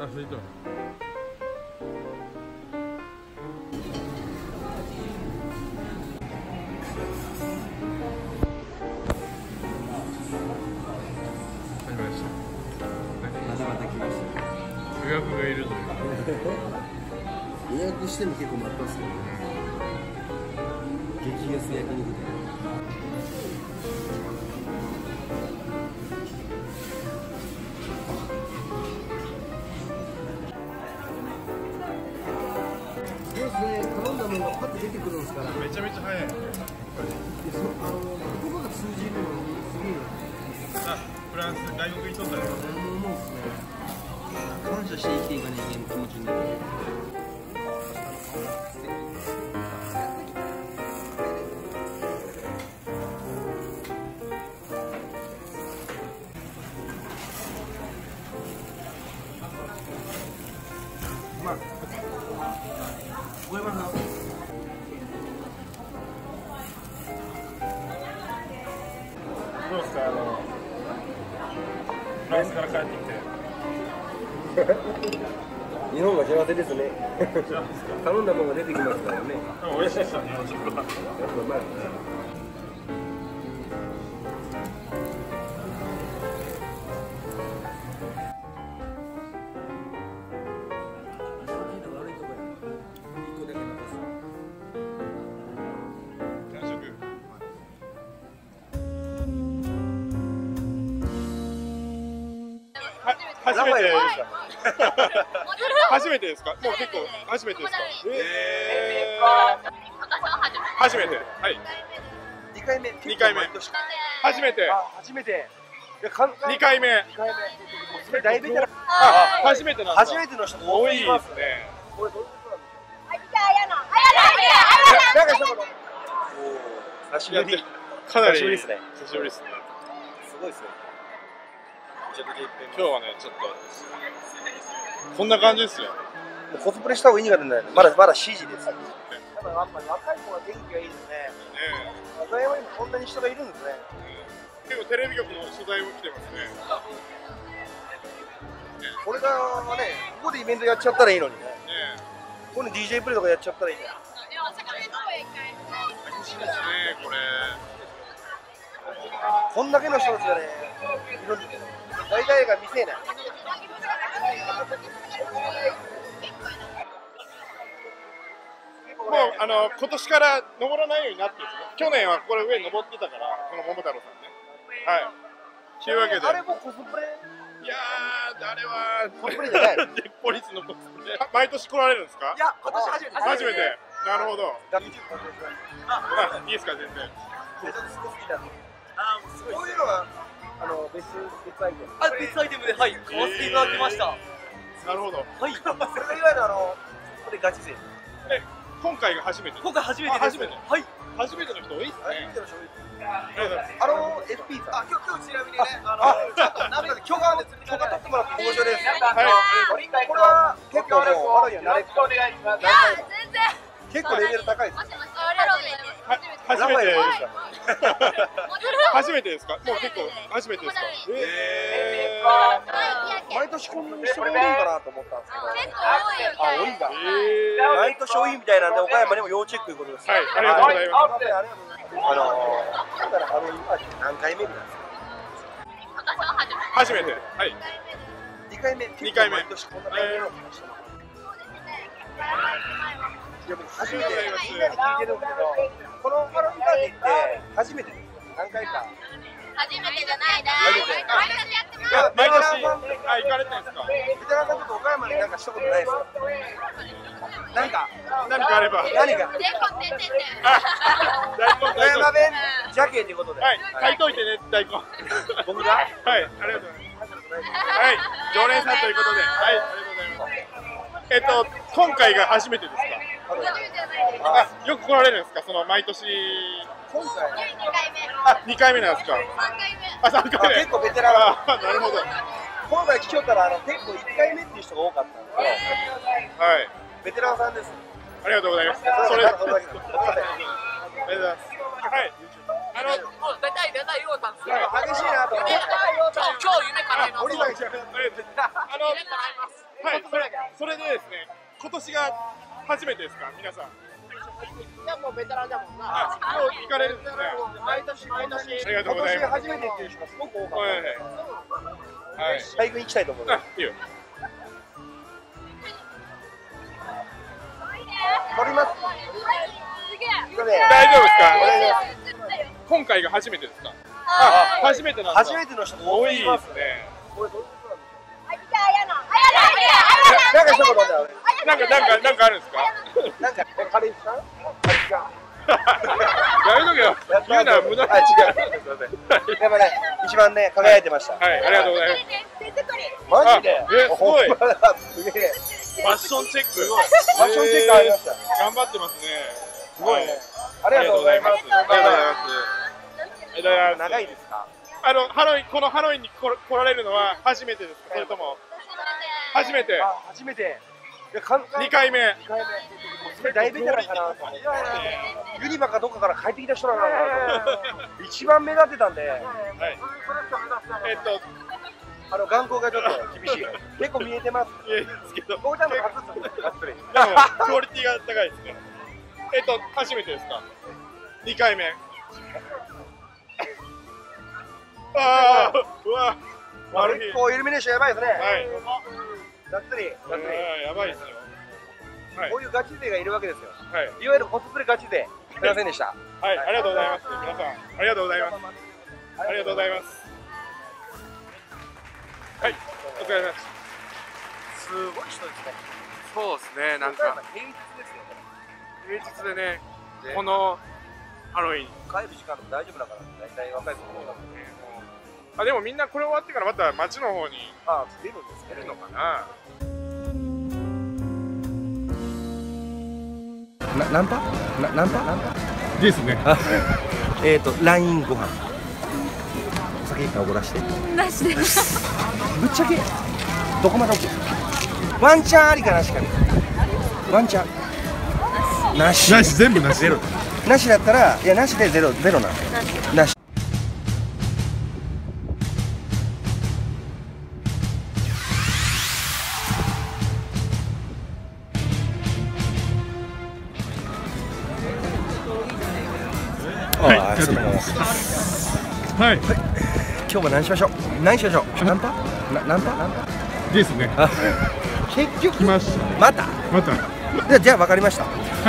あ、それと。 またまた来ました。 予約がいるという。 予約しても結構待ってますけどね。激安焼肉で。そうですね、頼んだものがパッと出てくるんですから。 めちゃめちゃ早い。 言葉が通じるのがすげえ。 あ、フランス外国にとったら。 思うんですね。感謝して生きていかなきゃいけない気持ちになる。まあ、覚えますな。 どうですか、フランスから帰ってきて。 日本が幸せですね。頼んだものが出てきますからね。 美味しいですよね、日本食は。 やっぱうまい。 初めてですか。初めてですか。もう結構初めてですか。初めて。はい。 2回目。 2回目。初めて。 初めて。 2回目。 大ベテラン。 初めてなんだ。 初めての人多いですね。 なんか一言。久しぶり。 かなり久しぶりですね。 久しぶりですね。 すごいですね。 今日はね、ちょっとこんな感じですよ。 コスプレした方がいい苦手なんだよね。まだ CG です。やっぱり若い子が元気がいいですね。岡山にもこんなに人がいるんですね。 結構テレビ局の取材も来てますね。 これがね、ここでイベントやっちゃったらいいのにね。ここに DJ プレイとかやっちゃったらいいね。 楽しいですね、これ。 こんだけの人たちがね、いるんですよ。大体が未成年。 もう今年から登らないようになってるんですね。去年はこれ上に登ってたから、この桃太郎さんね。はい。というわけで。 あれもコスプレ？ いやー、あれはコスプレじゃない。 ポリスのコスプレ。毎年来られるんですか？ いや、今年初めて。 初めて。なるほど。 あ、 いいですか、全然。 こういうのは別アイテム。 別アイテムで買わせていただきました。 なるほど。 はい。 それがいわゆるこれガチ勢。 今回が初めて。 今回初めてです。 初めて。 はい。 初めての人多いですね。 FP さん。 今日ちなみにね、ちょっと鍋で許可取ってもらって交渉です。 はい。 これは結構もうまだには慣れてお願いします。 結構レベル高いです。 初めてですか。初めてですか。もう結構初めてですか。 毎年こんなに人がいるんかなと思ったんですけど。多いんだ。毎年多いみたいなんで岡山にも要チェックということです。 はい、ありがとうございます。 何回目なんですか。 初めて。はい。 2回目。 2回目。 いや僕初めてみんなに聞いてるんですけど、このハロウィンパーティーって初めて何回か。 初めてじゃないだ。 毎年行かれてるんですか。 ベテランさんちょっと岡山になんかしたことないですか。何かあれば。 何か。岡山弁ジャケっていうことで。 はい。書いといてね、大根。 僕が。 はい。ありがとうございます。はい。常連さんということで。はい。ありがとうございます。今回が初めてですか。よく来られるんですか。その毎年。 今回。 2回目なんですか。3回目。 結構ベテラン。 なるほど。 今回来ちゃったら結構1回目っていう人が多かったんですよ。 はい。 ベテランさんです。 ありがとうございます。それ。ありがとうございます。はい。 もう大体言おうたんですけど、 激しいなと思って。 今日夢叶えます。 森崎さん。 夢叶えます。 はい、それでですね、今年が初めてですか、皆さん。 いやもうベテランだもんな。 あ、今日行かれるんですね。 毎年毎年。 ありがとうございます。 初めてっていう人がすごく多かった。 はい。 大学に行きたいと思います。 いいよ。 撮ります。 大丈夫ですか。今回が初めてですか。あ、初めてなんですか。 初めての人も多いですね。 なんか一言でなんかあるんですか。 なんか軽井さん。 やめとけよ。言うなら無駄。 違う。やっぱね、一番ね輝いてました。 はい、ありがとうございます。 マジで。 すごい。 すげえ。 ファッションチェック。 ファッションチェックありました。 頑張ってますね。 すごいね。ありがとうございます。 ありがとうございます。 長いですか。 このハロウィンに来られるのは初めてですか。それとも。初めて。 初めて。 2回目。 大ベテランかな。ユニバかどっかから帰ってきた人なのかな。一番目立ってたんで。 はい。 眼光がちょっと厳しい。結構見えてます。 見えますけど。 こうちゃんの隠すんですよ。 でもクオリティが高いですね。初めてですか。2回目。ああ、うわ。 結構イルミネーションやばいですね。 はい。 がっつり。 やばいですよ。 こういうガチ勢がいるわけですよ。 はい。 いわゆるコスプレガチ勢。すみませんでした。 はい、ありがとうございます。皆さん、ありがとうございます。ありがとうございます。はい、お疲れ様です。 すごい人ですね。 そうですね、なんか平日ですよ。 平日でね、このハロウィン帰る時間でも大丈夫だから、大体若い子も多かったね。 あ、でもみんなこれ終わってからまた街の方に出るんです出るのかな。 ナンパですね。 ラインご飯。お酒おごらして。 なしで。 ぶっちゃけどこまで OK？ ワンチャンありかなしかね。ワンチャンなし全部なし。ゼロなしだったら、いやなしでゼロなんでなし。 はい、ありがとうございます。はい。 今日は何しましょう。ナンパですね。 結局来ました。 またじゃあ分かりました。 はい。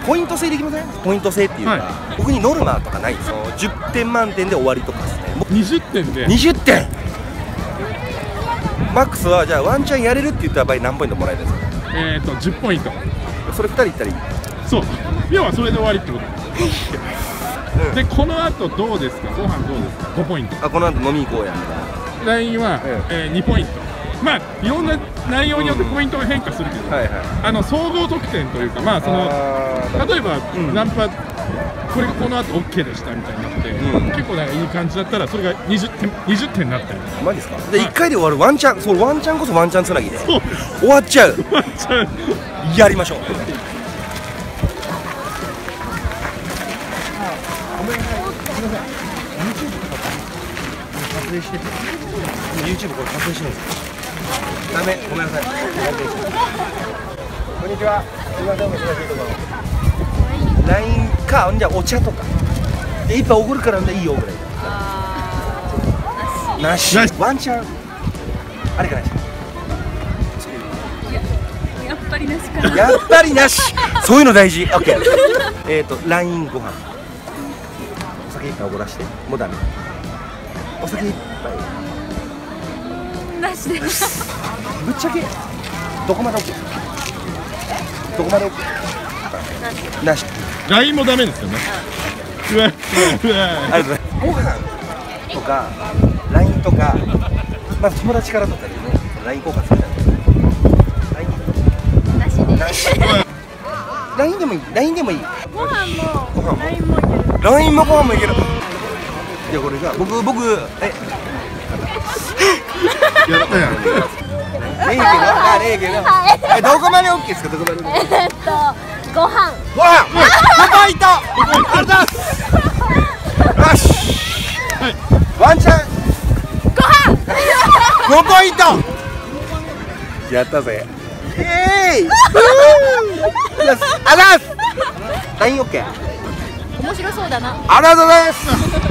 ポイント制できません？ポイント制っていうか、僕にノルマとかないんですよ。10点満点で終わりとかですね。 20点で。 20点。マックスはじゃあワンチャンやれるって言った場合何ポイントもらえるんですか ？10ポイント。 それ2人いったらいい。 そう。要はそれで終わりってこと。でこの後どうですか。ご飯どうですか。5ポイント。 この後飲み行こうや。 LINE は2ポイント。まあいろんな内容によってポイントが変化するけど、総合得点というか、まあその例えばナンパこれがこの後 OK でしたみたいになって、結構なんかいい感じだったらそれが20点になったり。 マジですか。で1回で終わるワンチャン、そうワンチャンこそワンチャンつなぎで終わっちゃう。やりましょう。撮影してて YouTube これ撮影してるんですよ。ダメ、ごめんなさい。こんにちは。すみません、お忙しいところ。LINE か、じゃあお茶とか一杯おごるからんでいいよぐらい。なし。ワンチャンあれかなし。 やっぱりなしかな。 やっぱりなし。そういうの大事。OK。LINE ご飯。お酒一杯おごらして。もうダメ。お酒一杯。 なしで。 ぶっちゃけどこまで OK？ どこまで OK？ なし。 LINE もダメですよね。うわ。 ありがとうございます。ご飯とか LINE とか、まず友達からとかでね、LINE 交換するじゃないですか。なしで。LINE でもいい。LINE でもいい。 ご飯も LINE もいける。 LINE もご飯もいける。いやこれが僕やったやん。 ねえけど、どこまで OK ですか。どこまで。 ご飯。 5ポイント。ありがとうございます。よし。ワンチャン。 ご飯。 5ポイント。 やったぜ。イエーイ。あざっす。ラインオッケー。 面白そうだな。 ありがとうございます。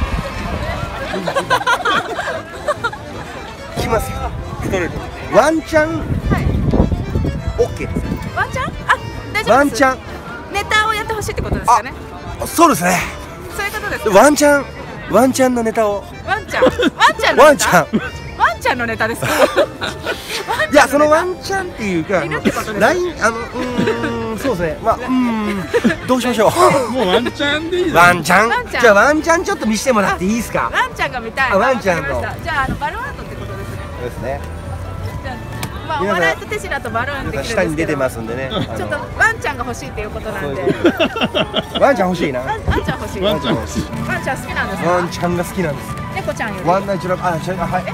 いきますよ。ワンチャンオッケーです。 ワンチャン？あ、大丈夫です。 ワンチャンネタをやってほしいってことですかね。 そうですね。 そういうことですか。 ワンチャンのネタを。 ワンちゃんのネタ。ワンちゃんのネタですか。 いや、そのワンチャンっていうか、ラインそうですね。まあどうしましょう。 もうワンチャンでいい。 ワンチャン。じゃあワンチャンちょっと見せてもらっていいですか。 ワンちゃんが見たい。 ワンちゃんの。 じゃあバルーンアートってことですね。 そうですね。 じゃあお笑いとテシラとバルーンできるんですけど。 下に出てますんでね。 ちょっとワンちゃんが欲しいっていうことなんで。 ワンちゃん欲しいな。 ワンちゃん欲しい。 ワンちゃん欲しい。 ワンちゃん好きなんですか。 ワンちゃんが好きなんです。 猫ちゃんより。 ワンナイトラブ、はい、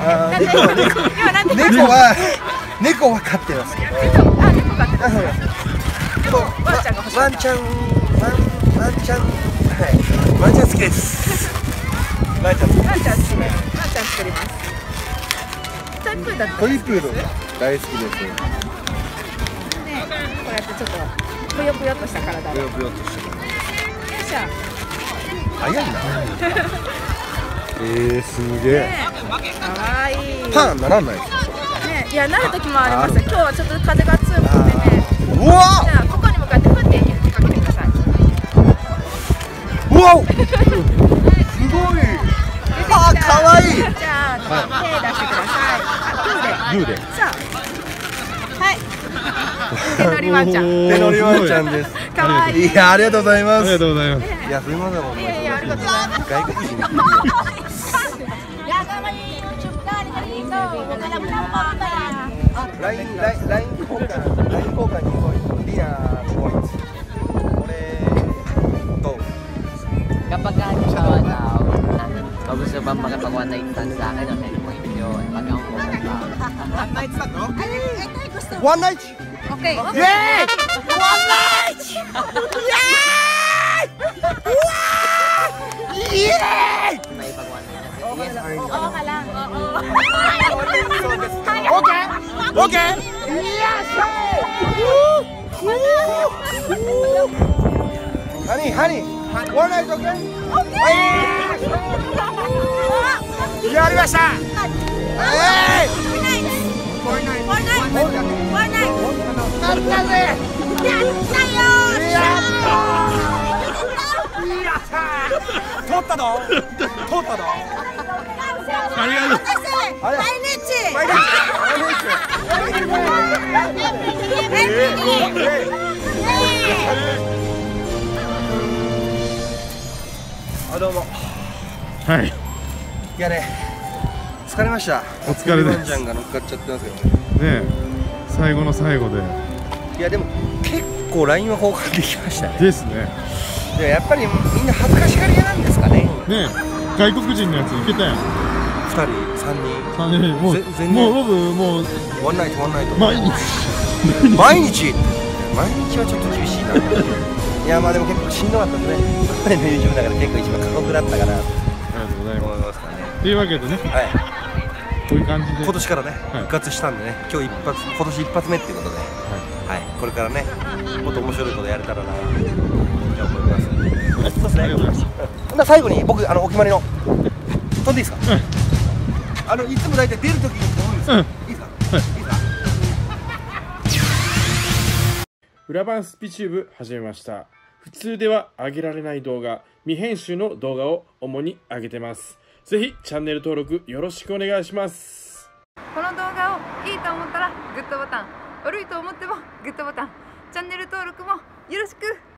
猫は飼ってますけど。 猫飼ってます。ワンちゃんが欲しい。 ワンちゃん、はい、ワンちゃん好きです。ワンちゃん好き。ワンちゃん作ります。トイプーだった。トイプードル大好きです。 ね、こうやってちょっとぷよぷよっとした体で。ぷよぷよっとした体。よいしょ。 早いな。すげえ。 かわいい。 パンならない。 ね、いや、なる時もあります。今日はちょっと風が強くてね。 うわ。 じゃあ、ここに向かってふってかけてください。 うわ。すごい。あ、可愛い。 じゃあ、手出してください。 グーで。 さあ。はい。手乗りワンちゃん。 手乗りワンちゃんです。 可愛い。 いや、ありがとうございます。 ありがとうございます。 いや、すみません。 いやいや、ありがとうございます。 外国人。ライン交換にリナポイント。これと Kapag halimbawa na gusto bang makapag-one night stand sa akin, okay po yun. Pag ako pumunta. One night stand, no? One night! Okay. Yay! One night! Yay! Yay! May pag-one night stand. Yes or no? Oo ka lang. Okay! Okay! Yes! Honey! One night, okay? Okay! やりました！なったぜ！取ったぞ！ ありがとう。 毎日。 どうも。 はい。 いやね、疲れました。 お疲れです。 ワンちゃんが乗っかっちゃってますよ。 ね、最後の最後で。 いやでも結構ラインは交換できましたね。 ですね。 でやっぱりみんな恥ずかしがり屋なんですかね。 ね、外国人のやついけたやん。 2人、3人。 3人もう僕もうワンナイト毎日はちょっと厳しいな。いやまあでも結構しんどかったですね。彼の YouTube の中で結構一番過酷だったかな。 ありがとうござい思いますからね。 というわけでね、 はい。 こういう感じで今年からね復活したんでね、今年一発目っていうことで、はい、これからねもっと面白いことやれたらなと思います。そうですね。 ありがとうございます。 ほんなら最後に僕お決まりの飛んでいいですか？いつも大体出るときに飛ぶんですよ。いいですか？いいですか？ 裏番スピチューブ始めました。普通では上げられない動画、未編集の動画を主に上げてます。ぜひチャンネル登録よろしくお願いします。 この動画をいいと思ったらグッドボタン、悪いと思ってもグッドボタン、チャンネル登録もよろしく。